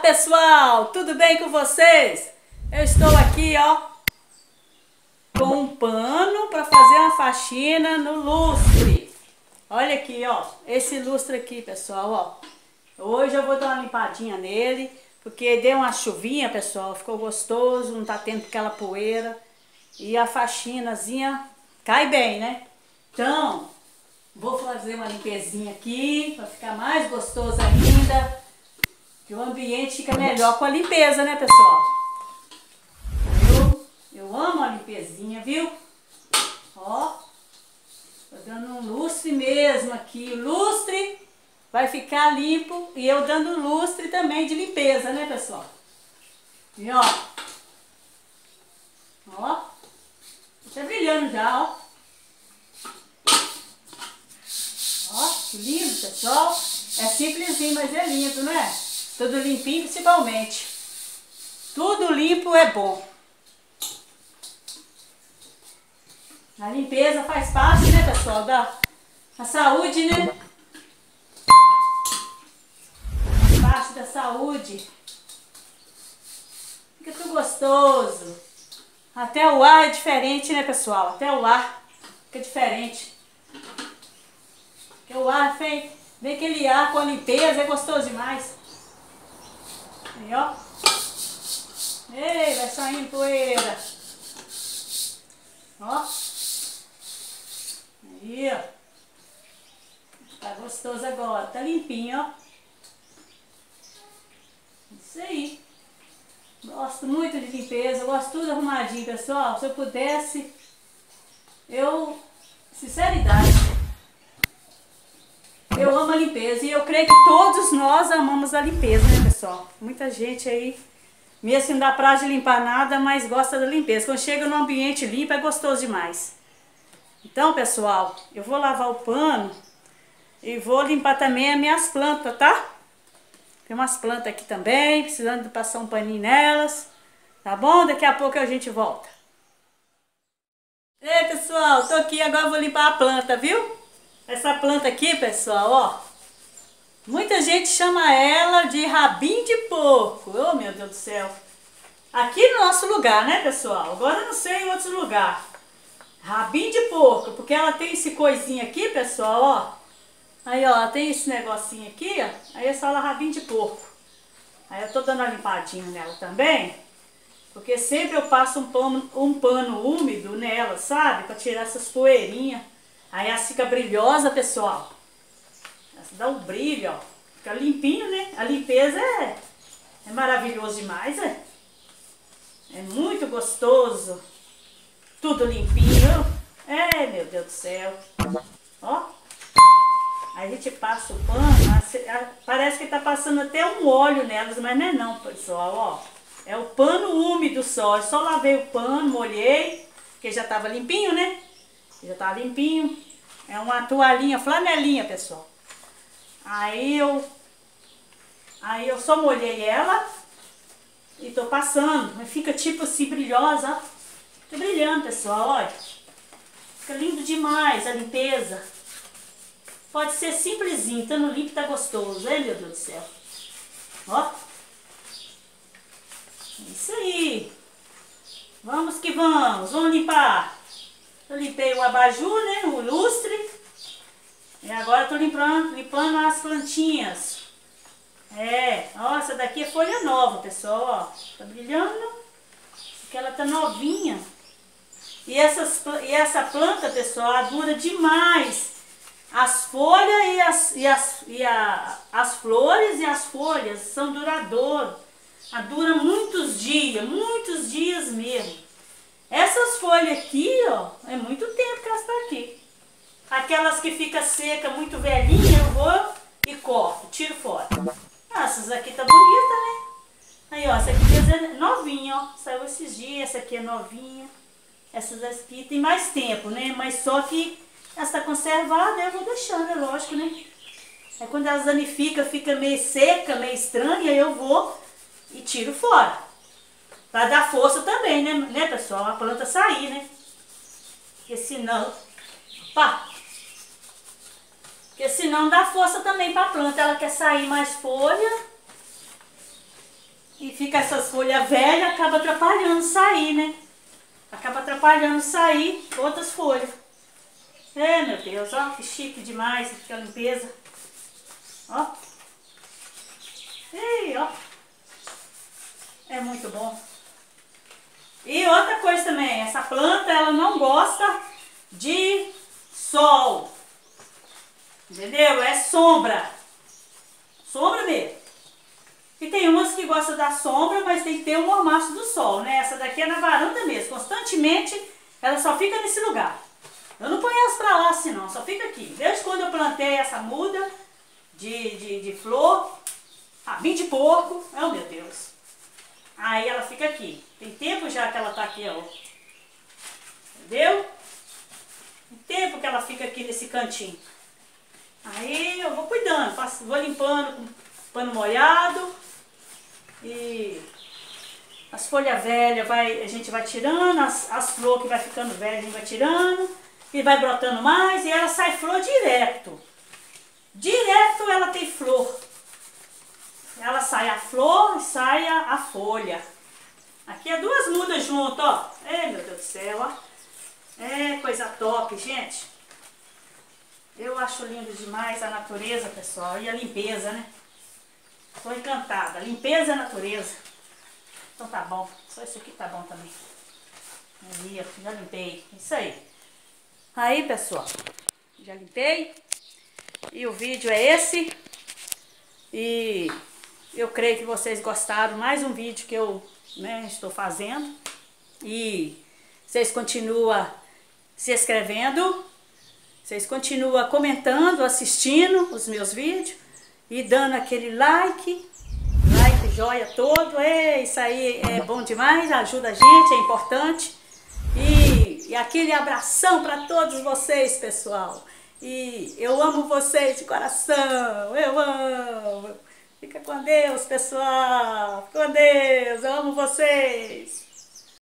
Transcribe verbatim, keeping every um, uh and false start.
pessoal, tudo bem com vocês? Eu estou aqui, ó, com um pano para fazer uma faxina no lustre. Olha aqui, ó, esse lustre aqui, pessoal, ó. Hoje eu vou dar uma limpadinha nele, porque deu uma chuvinha, pessoal, ficou gostoso, não tá tendo aquela poeira. E a faxinazinha cai bem, né? Então, vou fazer uma limpezinha aqui, para ficar mais gostoso ainda. Que o ambiente fica melhor com a limpeza, né, pessoal? Eu, eu amo a limpezinha, viu? Ó, tô dando um lustre mesmo aqui. O lustre vai ficar limpo e eu dando lustre também de limpeza, né, pessoal? E ó, ó, tá brilhando já, ó. Ó, que lindo, pessoal. É simplesinho, mas é lindo, né? Tudo limpinho, principalmente. Tudo limpo é bom. A limpeza faz parte, né, pessoal, da, da saúde, né? Faz parte da saúde. Fica tudo gostoso. Até o ar é diferente, né, pessoal? Até o ar fica diferente. Porque o ar vem, vem aquele ar com a limpeza, é gostoso demais. Aí, ó. Ei, vai saindo poeira. Ó. Aí, ó. Tá gostoso agora. Tá limpinho, ó. Isso aí. Gosto muito de limpeza. Gosto tudo arrumadinho, pessoal. Se eu pudesse, eu... Sinceridade. Eu amo a limpeza e eu creio que todos nós amamos a limpeza, né, pessoal? Muita gente aí, mesmo que não dá prazo de limpar nada, mas gosta da limpeza. Quando chega num ambiente limpo é gostoso demais. Então, pessoal, eu vou lavar o pano e vou limpar também as minhas plantas, tá? Tem umas plantas aqui também, precisando de passar um paninho nelas, tá bom? Daqui a pouco a gente volta. Ei, pessoal, tô aqui, agora vou limpar a planta, viu? Essa planta aqui, pessoal, ó, muita gente chama ela de rabinho de porco. Oh, meu Deus do céu. Aqui no nosso lugar, né, pessoal? Agora eu não sei em outros lugares. Rabinho de porco, porque ela tem esse coisinho aqui, pessoal, ó. Aí, ó, ela tem esse negocinho aqui, ó. Aí eu falo rabinho de porco. Aí eu tô dando uma limpadinha nela também, porque sempre eu passo um pano, um pano úmido nela, sabe? Pra tirar essas poeirinhas. Aí ela fica brilhosa, pessoal. Ela dá um brilho, ó. Fica limpinho, né? A limpeza é, é maravilhoso demais, é. É muito gostoso. Tudo limpinho. É, meu Deus do céu. Ó. Aí a gente passa o pano. Parece que tá passando até um óleo nelas, mas não é não, pessoal, ó. É o pano úmido só. Eu só lavei o pano, molhei, porque já tava limpinho, né? Já tá limpinho. É uma toalhinha, flanelinha, pessoal. Aí eu Aí eu só molhei ela e tô passando. Mas fica tipo assim, brilhosa, ó. Fica brilhando, pessoal, olha. Fica lindo demais a limpeza. Pode ser simplesinho, estando limpo tá gostoso, hein, meu Deus do céu. Ó. Isso aí. Vamos que vamos, vamos limpar. Eu limpei o abajur, né, o lustre. E agora eu tô limpando, limpando as plantinhas. É, ó, essa daqui é folha nova, pessoal, ó. Tá brilhando, porque ela tá novinha. E, essas, e essa planta, pessoal, ela dura demais. As folhas e as, e as, e a, as flores e as folhas são duradouras. Ela dura muitos dias, muitos dias mesmo. Essas folhas aqui, ó, é muito tempo que elas estão aqui. Aquelas que ficam secas, muito velhinhas, eu vou e corto, tiro fora. Ah, essas aqui tá bonita, né? Aí, ó, essa aqui é novinha, ó, saiu esses dias, essa aqui é novinha. Essas aqui tem mais tempo, né? Mas só que essa tá conservada, eu vou deixando, é lógico, né? Aí quando elas danificam, fica meio seca, meio estranha, eu vou e tiro fora. Pra dar força também, né, né, pessoal? A planta sair, né? Porque senão... Pá! Porque senão dá força também pra planta. Ela quer sair mais folha. E fica essas folhas velhas, acaba atrapalhando sair, né? Acaba atrapalhando sair outras folhas. É, meu Deus, ó, que chique demais aqui a limpeza. Ó. Ei, ó. É muito bom. E outra coisa também, essa planta, ela não gosta de sol. Entendeu? É sombra. Sombra mesmo. E tem umas que gostam da sombra, mas tem que ter o mormaço do sol, né? Essa daqui é na varanda mesmo. Constantemente, ela só fica nesse lugar. Eu não ponho elas pra lá assim não, só fica aqui. Desde quando eu plantei essa muda de, de, de flor, rabinho de porco, oh meu Deus. Aí ela fica aqui. Tem tempo já que ela tá aqui, ó. Entendeu? Tem tempo que ela fica aqui nesse cantinho. Aí eu vou cuidando, faço, vou limpando com pano molhado. E as folhas velhas vai, a gente vai tirando, as, as flores que vai ficando velhas a gente vai tirando. E vai brotando mais e ela sai flor direto. Direto ela tem flor. Ela sai a flor e sai a, a folha. Aqui é duas mudas juntas, ó. Ei, meu Deus do céu, ó. É coisa top, gente. Eu acho lindo demais a natureza, pessoal. E a limpeza, né? Tô encantada. Limpeza é natureza. Então tá bom. Só isso aqui tá bom também. Aí, ó, já limpei. Isso aí. Aí, pessoal. Já limpei. E o vídeo é esse. E eu creio que vocês gostaram. Mais um vídeo que eu, né, estou fazendo. E vocês continuam se inscrevendo. Vocês continuam comentando, assistindo os meus vídeos. E dando aquele like. Like, joia todo. É, isso aí é bom demais. Ajuda a gente, é importante. E, e aquele abração para todos vocês, pessoal. E eu amo vocês de coração. Eu amo. Fica com Deus, pessoal. Com Deus. Eu amo vocês.